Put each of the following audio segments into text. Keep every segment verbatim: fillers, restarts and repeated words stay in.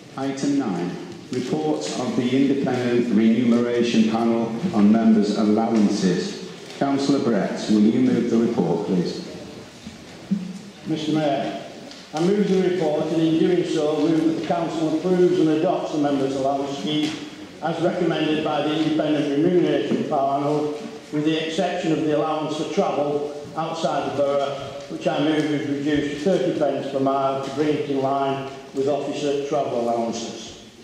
Item nine. Report of the Independent Remuneration Panel on members' allowances. Councillor Brett, will you move the report, please? Mr Mayor, I move the report, and in doing so move that the Council approves and adopts the members' allowance scheme as recommended by the Independent Remuneration Panel, with the exception of the allowance for travel outside the borough, which I move is reduced to thirty pence per mile to bring it in line with officer travel allowances.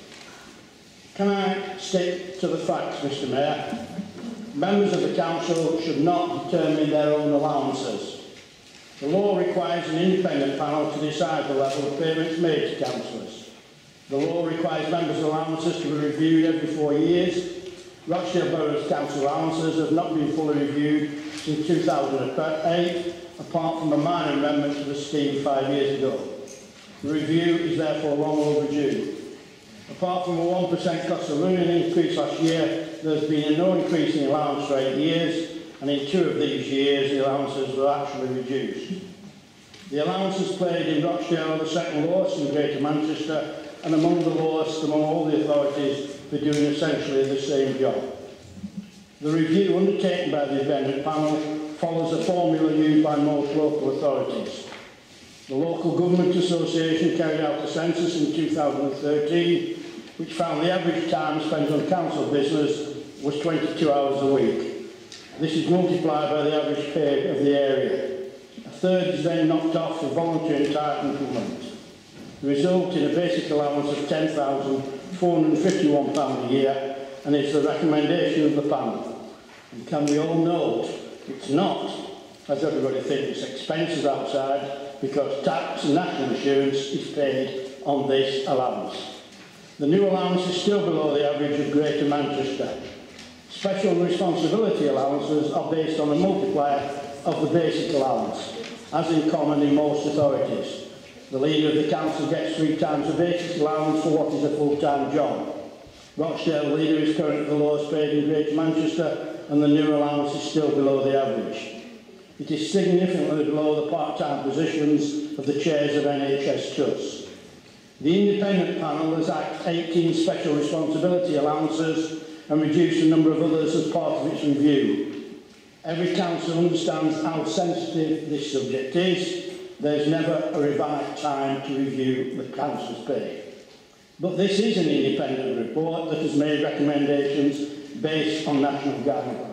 Can I stick to the facts, Mr Mayor? Members of the Council should not determine their own allowances. The law requires an independent panel to decide the level of payments made to councillors. The law requires members' allowances to be reviewed every four years. Rochdale Borough's council allowances have not been fully reviewed since two thousand eight, apart from a minor amendment to the scheme five years ago. The review is therefore long overdue. Apart from a one percent cost of living increase last year, there has been no increase in allowance for eight years, and in two of these years the allowances were actually reduced. The allowances paid in Rochdale are the second lowest in Greater Manchester and among the lowest among all the authorities for doing essentially the same job. The review undertaken by the independent panel follows a formula used by most local authorities. The Local Government Association carried out a census in two thousand thirteen, which found the average time spent on council business was twenty-two hours a week. This is multiplied by the average pay of the area. A third is then knocked off for voluntary entitlement. The result in a basic allowance of ten thousand four hundred and fifty-one pounds a year, and is the recommendation of the panel. And can we all note, it's not, as everybody thinks, expenses outside, because tax and national insurance is paid on this allowance. The new allowance is still below the average of Greater Manchester. Special responsibility allowances are based on a multiplier of the basic allowance, as in common in most authorities. The leader of the council gets three times the basic allowance for what is a full-time job. Rochdale leader is currently the lowest paid in Greater Manchester, and the new allowance is still below the average. It is significantly below the part-time positions of the chairs of N H S trusts. The independent panel has acted eighteen special responsibility allowances and reduced the number of others as part of its review. Every council understands how sensitive this subject is. There is never a revised time to review the council's pay. But this is an independent report that has made recommendations based on national guidelines.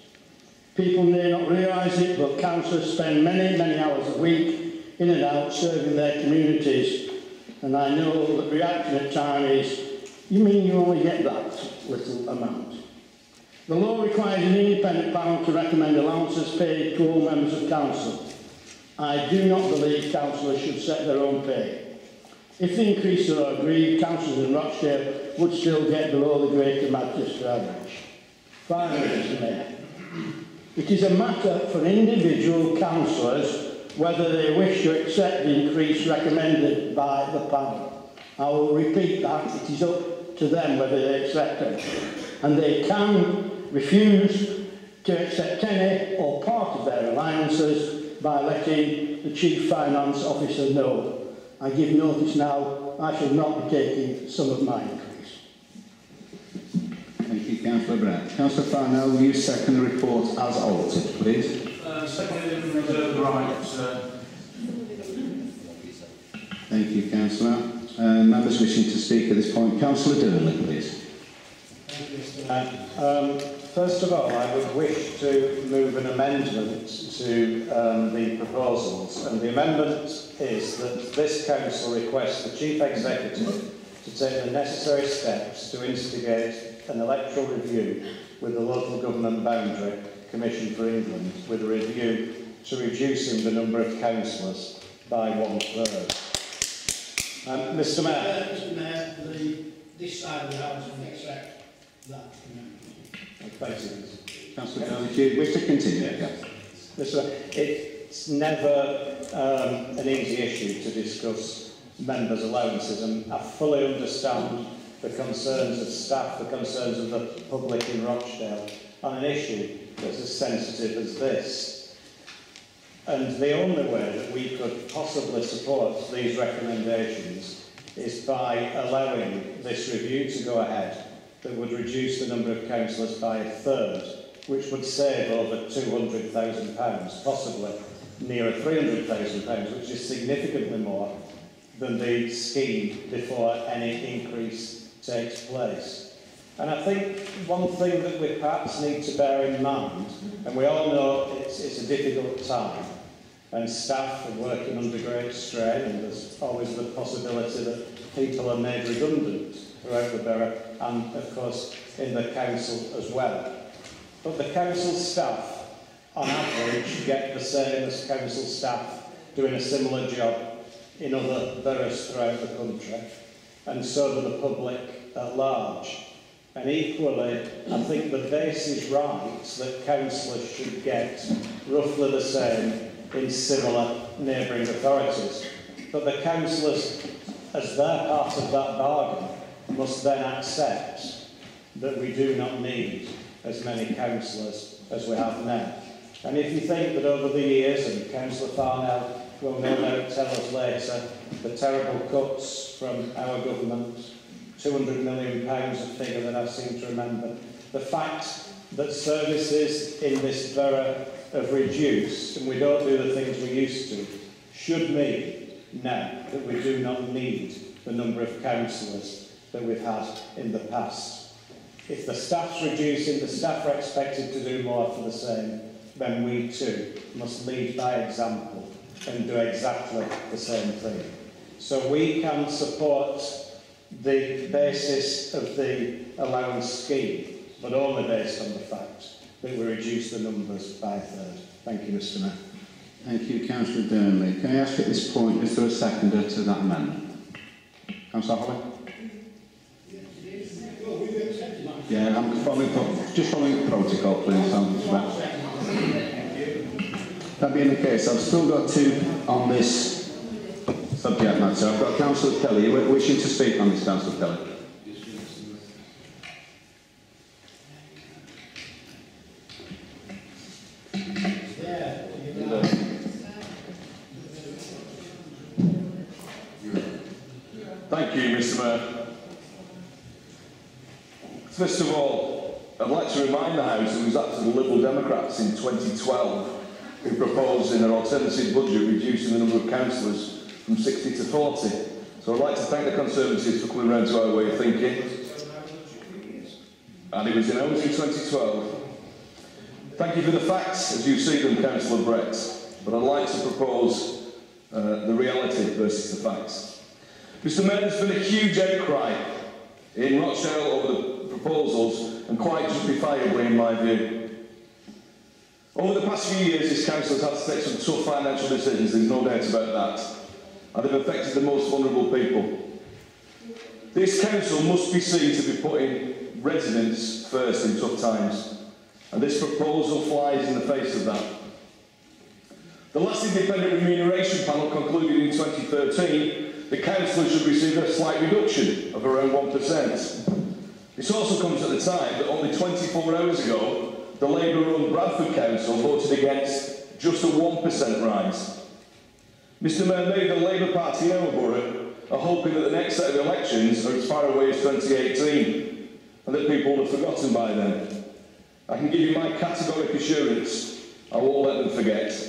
People may not realise it, but councillors spend many, many hours a week in and out serving their communities. And I know that the reaction at times is, you mean you only get that little amount? The law requires an independent panel to recommend allowances paid to all members of council. I do not believe councillors should set their own pay. If the increases are agreed, councillors in Rochdale would still get below the Greater Manchester average. Finally, Mr Mayor, it is a matter for individual councillors whether they wish to accept the increase recommended by the panel. I will repeat that, it is up to them whether they accept it. And they can refuse to accept any or part of their allowances by letting the Chief Finance Officer know. I give notice now, I shall not be taking some of my increase. Thank you, Councillor Brett. Councillor Farnell, will you second the report as altered, please? Uh, second in reserve right. Uh... Thank you, Councillor. Uh, members wishing to speak at this point, Councillor Durnley, please. Thank you, Mister Mayor. Um, first of all, I would wish to move an amendment to um, the proposals, and the amendment is that this council requests the Chief Executive to take the necessary steps to instigate an electoral review with the Local Government Boundary Commission for England, with a review to reducing the number of councillors by one third. Um, Mister Mayor. Uh, Mr Mayor, the, this side of the House will accept that amendment. Councillor Durnley, do you wish to continue? Yes. Mister Mayor, it's never um, an easy issue to discuss members' allowances, and I fully understand the concerns of staff, the concerns of the public in Rochdale on an issue that's as sensitive as this. And the only way that we could possibly support these recommendations is by allowing this review to go ahead that would reduce the number of councillors by a third, which would save over two hundred thousand pounds, possibly nearer three hundred thousand pounds, which is significantly more than the scheme before any increase takes place. And I think one thing that we perhaps need to bear in mind, and we all know it's, it's a difficult time, and staff are working under great strain, and there's always the possibility that people are made redundant throughout the borough, and of course in the council as well. But the council staff, on average, get the same as council staff doing a similar job in other boroughs throughout the country, and so do the public at large. And equally, I think the base is right that councillors should get roughly the same in similar neighbouring authorities. But the councillors, as they're part of that bargain, must then accept that we do not need as many councillors as we have now. And if you think that over the years, and Councillor Farnell will no doubt tell us later, the terrible cuts from our government, two hundred million pounds a figure that I seem to remember, the fact that services in this borough have reduced and we don't do the things we used to, should mean now that we do not need the number of councillors that we've had in the past. If the staff's reducing, the staff are expected to do more for the same, then we too must lead by example and do exactly the same thing. So we can support the basis of the allowance scheme, but only based on the fact that we reduce the numbers by a third. Thank you, Mr Mayor. Thank you, Councillor Durnley. Can I ask at this point, is there a seconder to that amendment? Councillor Holly? Yeah, I'm following, just following the protocol, please. That being the case, I've still got two on this subject matter. I've got Councillor Kelly. Are you wishing to speak on this, Councillor Kelly? Thank you, Mr Mayor. First of all, I'd like to remind the House it was actually the Liberal Democrats in twenty twelve who proposed in their alternative budget reducing the number of councillors from sixty to forty. So I'd like to thank the Conservatives for coming round to our way of thinking. And it was in ours in twenty twelve. Thank you for the facts as you see them, Councillor Brett, but I'd like to propose uh, the reality versus the facts. Mister Mayor, there's been a huge outcry in Rochdale over the proposals, and quite justifiably in my view. Over the past few years, this council has had to take some tough financial decisions, there's no doubt about that, and they've affected the most vulnerable people. This council must be seen to be putting residents first in tough times, and this proposal flies in the face of that. The last independent remuneration panel concluded in twenty thirteen the councillors should receive a slight reduction of around one percent. This also comes at the time that only twenty-four hours ago, the Labour-run Bradford Council voted against just a one percent rise. Mister Mayor, maybe the Labour Party in our borough are hoping that the next set of elections are as far away as twenty eighteen, and that people will have forgotten by then. I can give you my categoric assurance, I won't let them forget.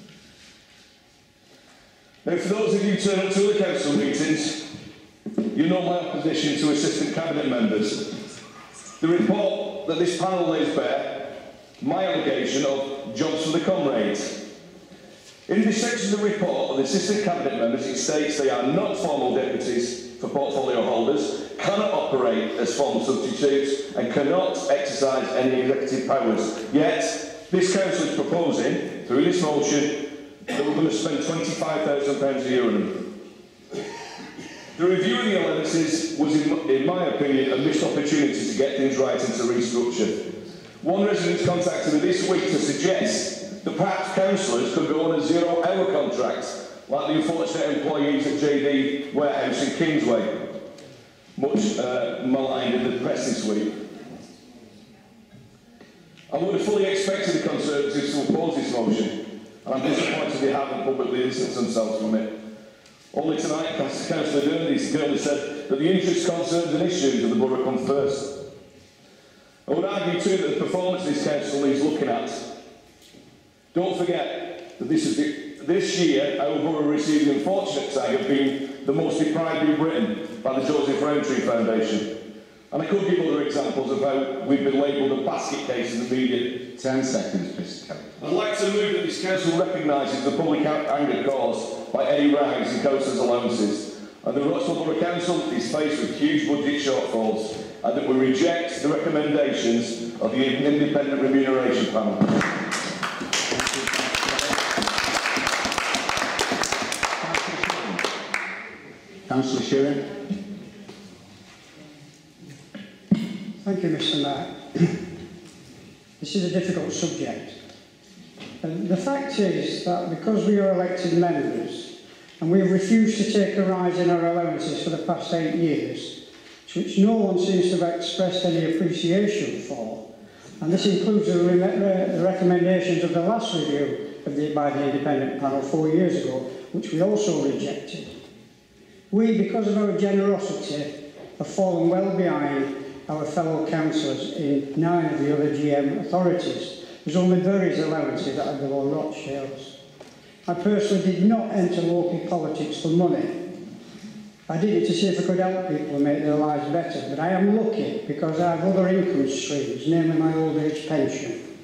Now, for those of you who turn up to the council meetings, you know my opposition to assistant cabinet members. The report that this panel lays bare, my allegation of jobs for the comrades. In this section of the report of the assistant cabinet members, it states they are not formal deputies for portfolio holders, cannot operate as formal substitutes, and cannot exercise any executive powers. Yet, this council is proposing, through this motion, that we're going to spend twenty-five thousand pounds a year on them. The review of the allowances was, in, in my opinion, a missed opportunity to get things right and to restructure. One resident contacted me this week to suggest that perhaps councillors could go on a zero-hour contract, like the unfortunate employees at J D Warehouse in Kingsway, much uh, maligned in the press this week. I would have fully expected the Conservatives to oppose this motion, and I'm disappointed they haven't publicly distanced themselves from it. Only tonight, Councillor Gurney said that the interests, concerns and issues of the borough come first. I would argue too that the performance this council needs looking at. Don't forget that this, is the, this year our borough received the unfortunate tag of being the most deprived in Britain by the Joseph Rowntree Foundation. And I could give other examples of how we've been labelled a basket case in the media. Ten seconds, Mister Kelly. I'd like to move that this council recognises the public anger caused by any rise in councillors' allowances, and the Rochdale Borough Council is faced with huge budget shortfalls, and that we reject the recommendations of the independent remuneration panel. Councillor Sheeran. Thank you, Mister Mayor. This is a difficult subject. And the fact is that because we are elected members and we have refused to take a rise in our allowances for the past eight years, which no one seems to have expressed any appreciation for, and this includes the, re the recommendations of the last review of the, by the independent panel four years ago, which we also rejected. We, because of our generosity, have fallen well behind our fellow councillors in nine of the other G M authorities. There's only Bury's allowances that are below Rochdale's. I personally did not enter local politics for money. I did it to see if I could help people and make their lives better, but I am lucky because I have other income streams, namely my old age pension.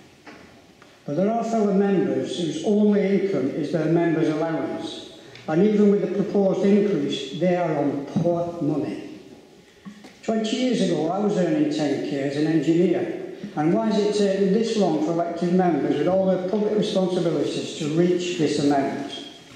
But there are fellow members whose only income is their member's allowance, and even with the proposed increase, they are on poor money. Twenty years ago, I was earning ten K as an engineer. And why is it taking this long for elected members with all their public responsibilities to reach this amount?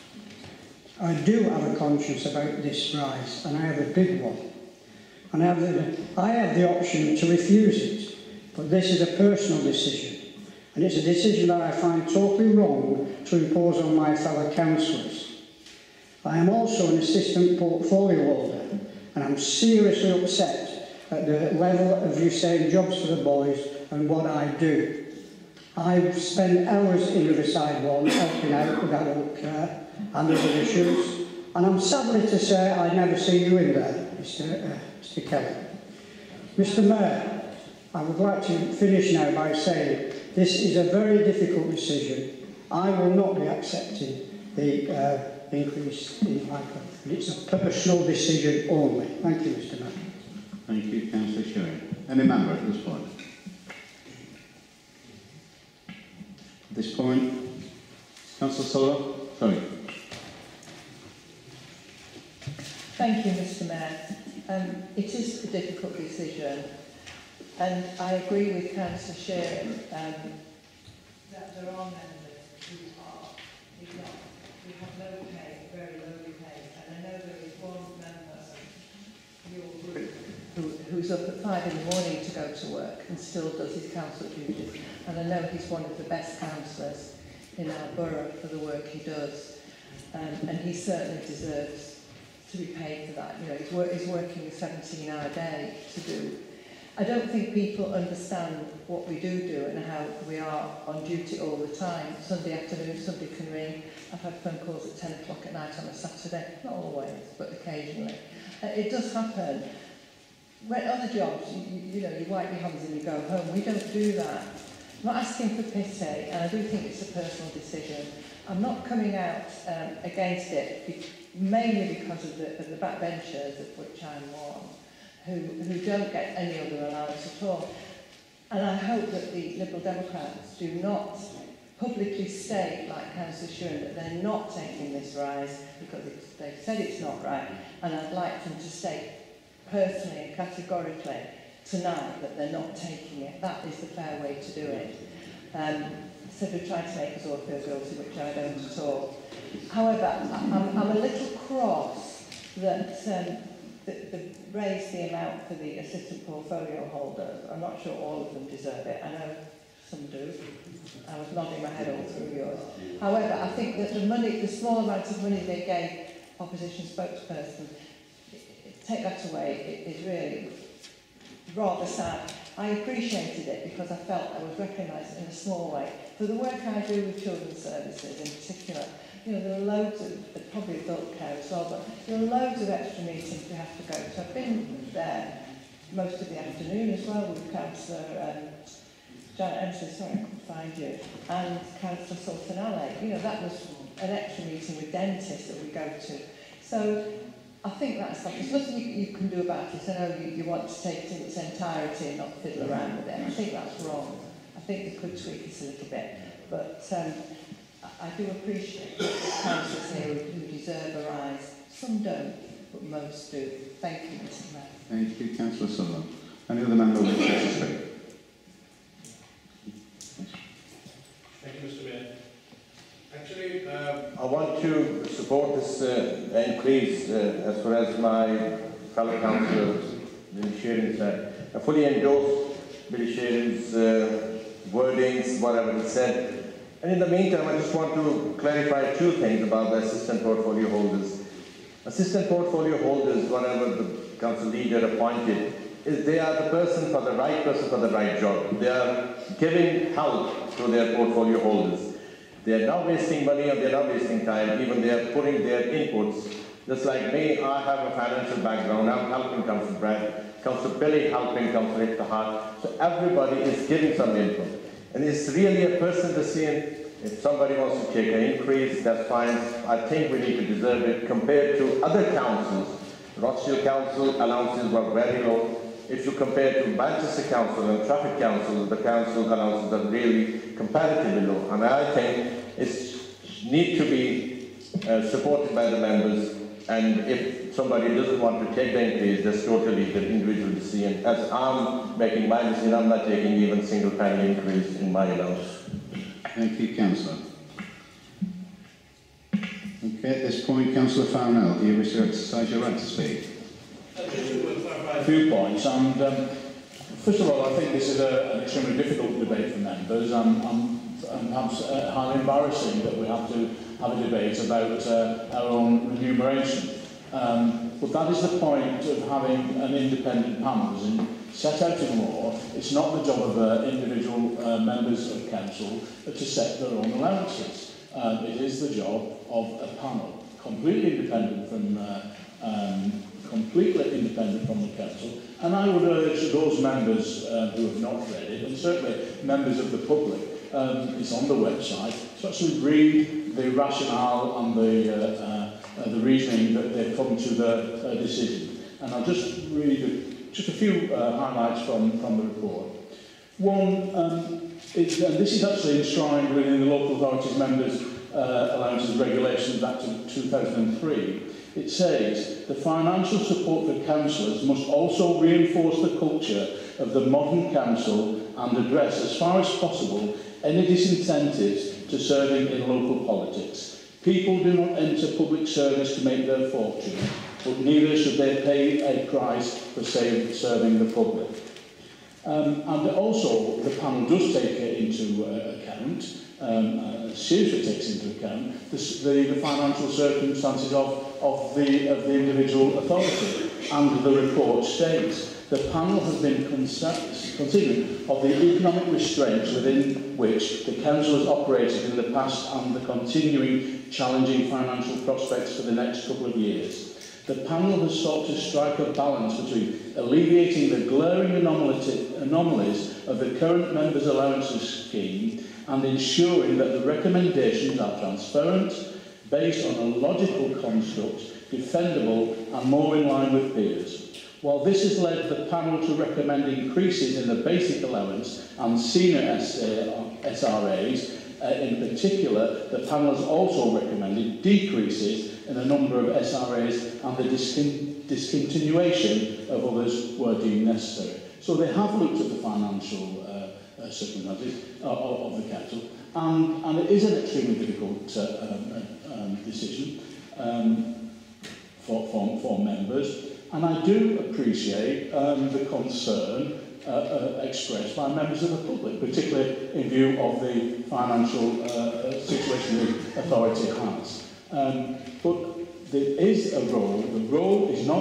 I do have a conscience about this rise, and I have a big one. And I have the, I have the option to refuse it, but this is a personal decision. And it's a decision that I find totally wrong to impose on my fellow councillors. I am also an assistant portfolio holder, and I'm seriously upset at the level of you saying jobs for the boys and what I do. I spend hours in Riverside One helping out with adult care and other issues, and I'm sadly to say I never see you in there, Mister Uh, Mister Kelly. Mister Mayor, I would like to finish now by saying this is a very difficult decision. I will not be accepting the uh, increase in my pay. It's a personal decision only. Thank you, Mister Mayor. Thank you, Councillor Sheeran. Any member at this point? At this point, Councillor Solo? Sorry. Thank you, Mister Mayor. Um, it is a difficult decision, and I agree with Councillor Sheeran um, that there are members who are who not, who have low pay, very lowly paid, and I know there is one member of your group who, who's up at five in the morning to go to work and still does his council duties, and I know he's one of the best councillors in our borough for the work he does, um, and he certainly deserves to be paid for that. You know, he's, work, he's working a seventeen hour day to do. I don't think people understand what we do do and how we are on duty all the time. Sunday afternoon, somebody can ring. I've had phone calls at ten o'clock at night on a Saturday. Not always, but occasionally. Uh, it does happen. When other jobs, you, you, you know, you wipe your hands and you go home. We don't do that. I'm not asking for pity, and I do think it's a personal decision. I'm not coming out um, against it, be mainly because of the, of the backbenchers, of which I'm one, who, who don't get any other allowance at all. And I hope that the Liberal Democrats do not publicly state, like Councillor Sheeran, that they're not taking this rise, because it's, they've said it's not right, and I'd like them to state personally and categorically tonight that they're not taking it. That is the fair way to do it. Um, so they're trying to make us all feel guilty, which I don't at all. However, I'm, I'm a little cross that um, they raised the amount for the assistant portfolio holders. I'm not sure all of them deserve it. I know some do. I was nodding my head all through yours. However, I think that the money, the small amount of money they gave opposition spokesperson, take that away, it is really rather sad. I appreciated it because I felt I was recognised in a small way for the work I do with children's services in particular. You know, there are loads of, probably adult care as well, but there are loads of extra meetings we have to go to. I've been there most of the afternoon as well with Councillor um, Janet Emsley, sorry I couldn't find you, and Councillor Sultan Ali. You know, that was an extra meeting with dentists that we go to. So I think that's like, there's nothing you, you can do about it. I know you, you want to take it in its entirety and not fiddle around with it. I think that's wrong. I think they could tweak it a little bit. But um, I, I do appreciate that the councillors here who deserve a rise. Some don't, but most do. Thank you, Mister Mayor. Thank you, Councillor Sutherland. Any other member wish to speak? Thank you, Mister Mayor. Actually, um, I want to support this uh, increase uh, as far as my fellow councillors, Billy Sheeran, said. I fully endorse Billy Sheeran's uh, wordings, whatever he said. And in the meantime, I just want to clarify two things about the assistant portfolio holders. Assistant portfolio holders, whatever the council leader appointed, is they are the person for the right person for the right job. They are giving help to their portfolio holders. They are not wasting money or they are not wasting time, even they are putting their inputs. Just like me, I have a financial background, I'm helping Councillor Brad, Councillor Billy helping Councillor Iftihar. So everybody is giving some input. And it's really a person to see, if somebody wants to take an increase, that's fine. I think we need to deserve it compared to other councils. Rochdale Council allowances were very low. If you compare to Manchester Council and Traffic Council, the council allowances are really comparatively low. And I think it needs to be uh, supported by the members. And if somebody doesn't want to take the increase, that's totally the individual decision. As I'm making my decision, I'm not taking even a single penny increase in my allowance. Thank you, Councillor. Okay, at this point, Councillor Farnell, do you wish to exercise your right to speak? a few points, and um, first of all, I think this is a, an extremely difficult debate for members, and, and, and perhaps uh, highly embarrassing that we have to have a debate about uh, our own remuneration. Um, but that is the point of having an independent panel, as in set out in law. It's not the job of uh, individual uh, members of council to set their own allowances. Um, it is the job of a panel, completely independent from uh, um, completely independent from the council, and I would urge those members uh, who have not read it, and certainly members of the public, um, it's on the website, to actually read the rationale and the, uh, uh, uh, the reasoning that they've come to the uh, decision. And I'll just read a, just a few uh, highlights from, from the report. One, um, it, and this is actually enshrined within the Local Authorities Members uh, Allowances Regulations Act of two thousand three. It says, the financial support for councillors must also reinforce the culture of the modern council and address, as far as possible, any disincentives to serving in local politics. People do not enter public service to make their fortune, but neither should they pay a price for serving the public. Um, and also, the panel does take into uh, account, um, uh, seriously takes into account, the, the, the financial circumstances of, of, the, of the individual authority. And the report states, the panel has been considerate of the economic restraints within which the council has operated in the past and the continuing challenging financial prospects for the next couple of years. The panel has sought to strike a balance between alleviating the glaring anomalies of the current members' allowances scheme and ensuring that the recommendations are transparent, based on a logical construct, defendable and more in line with peers. While this has led the panel to recommend increases in the basic allowance and senior S R As, uh, in particular, the panel has also recommended decreases in a number of S R As and the discon discontinuation of others were deemed necessary. So they have looked at the financial uh, uh, circumstances uh, of, of the council, and, and it is an extremely difficult uh, um, um, decision um, for, for, for members. And I do appreciate um, the concern uh, uh, expressed by members of the public, particularly in view of the financial uh, situation the authority has. Um, but there is a role. The role is not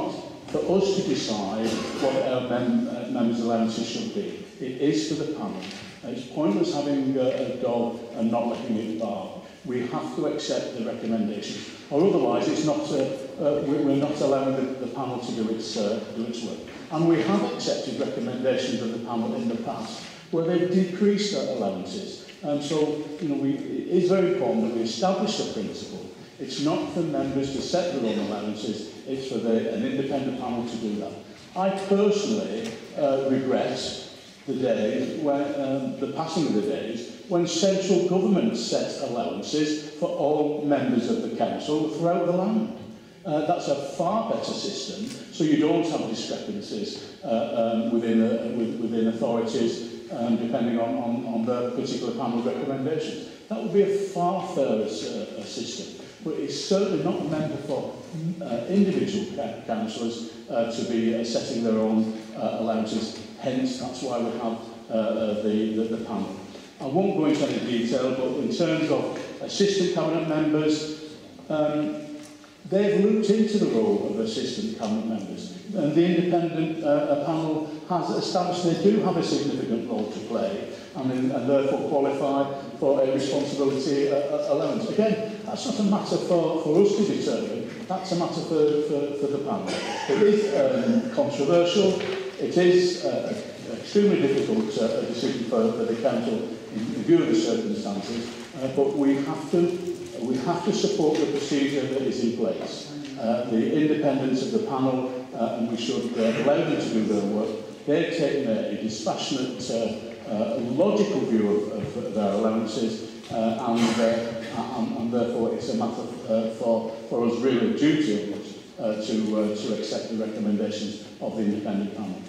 for us to decide what our mem uh, members' allowances should be. It is for the panel. It's pointless having uh, a dog and not letting it bark. We have to accept the recommendations, or otherwise it's not, uh, uh, we're not allowing the, the panel to do its, uh, do its work. And we have accepted recommendations of the panel in the past where they've decreased their allowances. And so, you know, we, it is very important that we establish the principle. It's not for members to set their own allowances, it's for the, an independent panel to do that. I personally uh, regret the days when, um, the passing of the days when central government set allowances for all members of the council throughout the land. Uh, that's a far better system, so you don't have discrepancies uh, um, within, uh, with, within authorities um, depending on, on, on their particular panel recommendations. That would be a far fairer uh, system, but it's certainly not meant for uh, individual councillors uh, to be uh, setting their own uh, allowances. Hence, that's why we have uh, the, the, the panel. I won't go into any detail, but in terms of assistant cabinet members, um, they've looked into the role of assistant cabinet members, and the independent uh, panel has established they do have a significant role to play, and, in, and therefore qualify for a responsibility uh, allowance. Again, that's not a matter for, for us to determine, that's a matter for, for, for the panel. It is um, controversial. It is uh, an extremely difficult uh, decision for, for the council in view of the circumstances, uh, but we have to we have to support the procedure that is in place. Uh, the independence of the panel, uh, and we should uh, allow them to do their work. They're taking a, a dispassionate, uh, uh, logical view of, of their allowances, uh, and, uh, and, and therefore it's a matter uh, for, for us really a duty of us uh, to, uh, to accept the recommendations of the independent panel.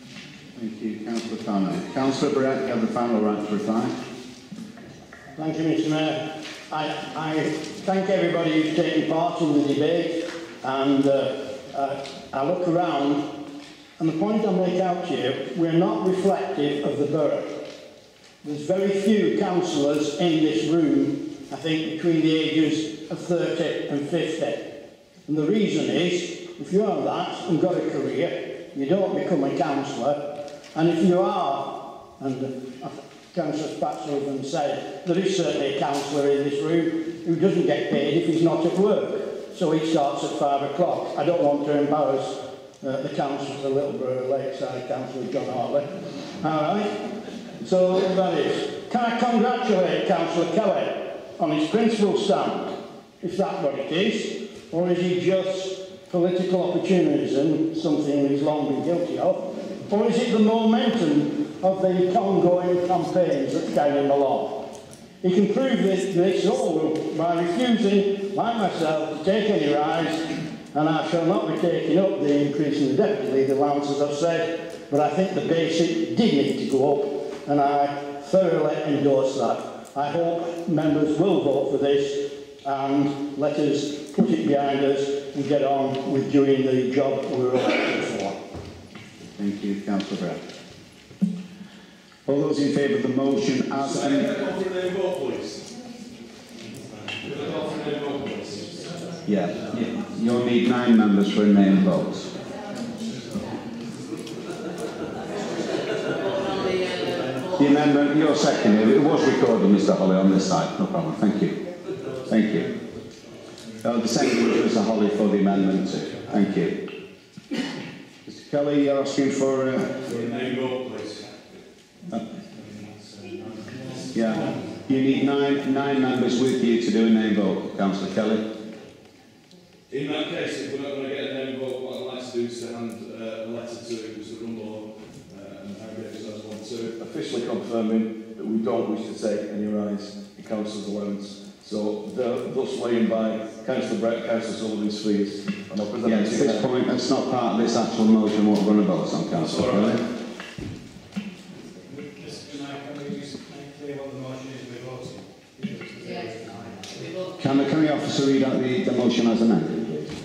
Thank you, Councillor Farmer. Councillor Brett, you have the final right to reply. Thank you, Mister Mayor. I, I thank everybody who's taken part in the debate, and uh, uh, I look around, and the point I make out here, we're not reflective of the borough. There's very few councillors in this room, I think, between the ages of thirty and fifty. And the reason is, if you are that and got a career, you don't become a councillor. And if you are, and uh, Councillor Spatzloven said, there is certainly a councillor in this room who doesn't get paid if he's not at work. So he starts at five o'clock. I don't want to embarrass uh, the councillor for Littleborough Lakeside, Councillor John Hartley. All right? So that is. Can I congratulate Councillor Kelly on his principal stand? Is that what it is? Or is he just political opportunism, something he's long been guilty of? Or is it the momentum of the ongoing campaigns that carry him along? He can prove this, this all by refusing, like myself, to take any rise, and I shall not be taking up the increase in the deputy leader allowance, as I've said, but I think the basic did need to go up, and I thoroughly endorse that. I hope members will vote for this, and let us put it behind us and get on with doing the job we were elected for. Thank you, Councillor Brett. All those in favour of the motion as amended? Yeah, you'll need nine members for a name vote. The amendment, you're seconding. It was recorded, Mister Holly, on this side. No problem. Thank you. Thank you. Uh, the second was Mister Holly for the amendment too. Thank you. Mister Kelly, you're asking for... Uh, for a name vote, please. Uh, yeah. You need nine, nine members with you to do a name vote, Councillor Kelly. In that case, if we're not going to get a name vote, what I'd like to do is to hand uh, a letter to Mister Rumble uh, and Harry Davis as one to officially confirming that we don't wish to take any rise in councillors' allowance. So, thus laying by Councillor Brett, Councillor Sullivan's fees. And I'll present yeah, at this point, that's not part of this actual motion, what we're going to vote on, Councillor Kelly. Can the, can the officer read out the, the motion as amended, please?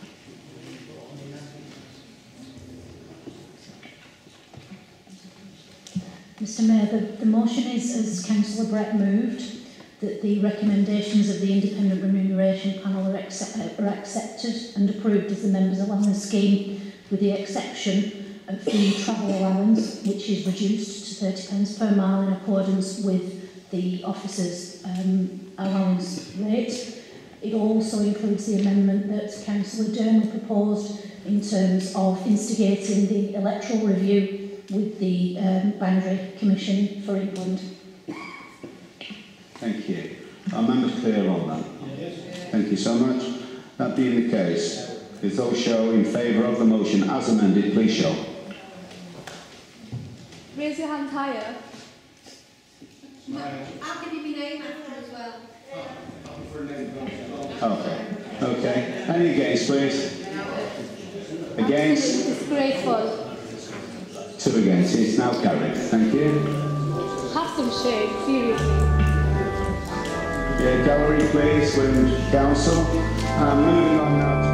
Mister Mayor, the, the motion is, as Councillor Brett moved, that the recommendations of the Independent Remuneration Panel are, accept, are accepted and approved as the Members' Allowance Scheme with the exception of the travel allowance, which is reduced to thirty pence per mile in accordance with the officers' um, allowance rate. It also includes the amendment that Councillor Durnley proposed in terms of instigating the electoral review with the um, Boundary Commission for England. Thank you. Are members clear on that? Thank you so much. That being the case, if those show in favour of the motion as amended, please show. Raise your hand higher. I'll give you my name after as well. Okay. Okay. Any against, please? Against? Disgraceful. Two against. It's now carried. Thank you. Have some shame, seriously. Yeah, gallery, please, with council. And moving on now.